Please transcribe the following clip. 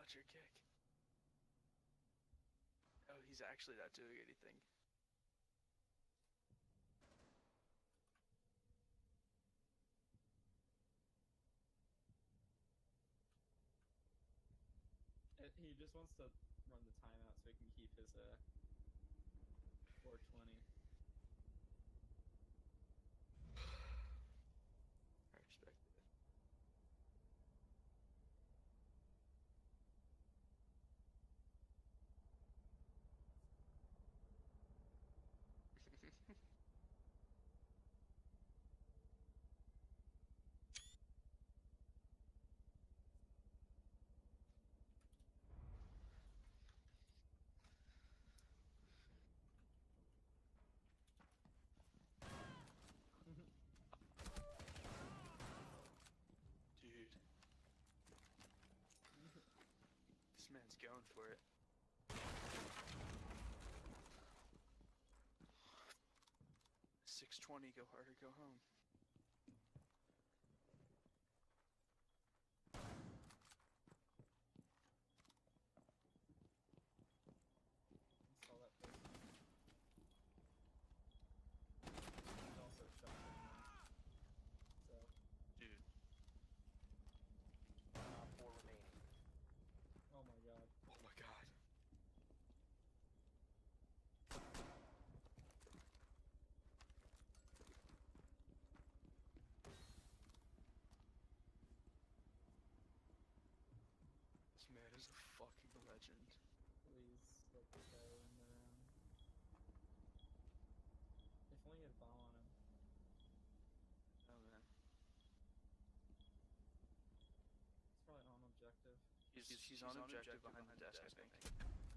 Dodger kick. Oh, he's actually not doing anything. He just wants to run the timeout so he can keep his 420. I respect it. Dude. This man's going for it. $620, go hard or go home. Saw that person. He's also shot. So. Dude. 4 remaining. Oh my god. Oh my god. This man is a fucking legend. Please let this guy win the round. If only he had a bomb on him. Oh man. It's probably on objective. He's on objective behind the desk, I think.